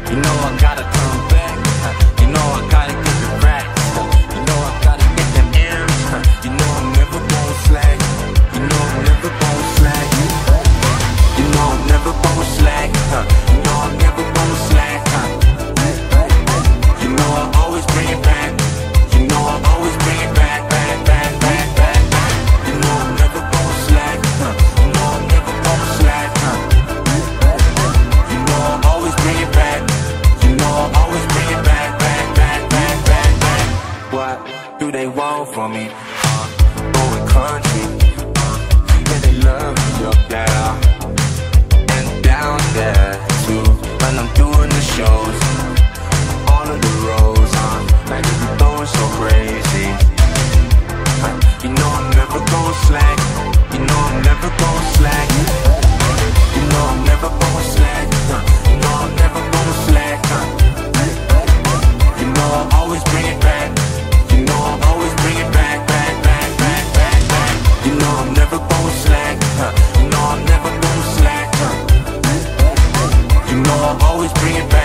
You know I gotta come back. You know I gotta get the racks. You know I gotta get them M's. You know I'm never gon' slack. You know I'm never gon' slack. You know I'm never gon' slack. You know I'm never gon' slack. You know I always bring it back. You know I always bring it back, back, back, back, back, back. You know I'm never gon' slack. You know I'm never gon' slack. You know I always bring it back. You know I always bring it back, back, back, back, back, back. What do they want from me? Going country. Yeah, they love me up there and down there too. When I'm doing the shows, all of the roads, like it be going so crazy. You know I'm never gon' slack. You know I'm never gon' slack. You know I'm never gon' slack. You know I'm never gon' slack. You know I always bring it back. You know I always bring it back, back, back, back, back, back. You know I'm never gon' slack. You know I'm never gon' slack. You know I always bring it back.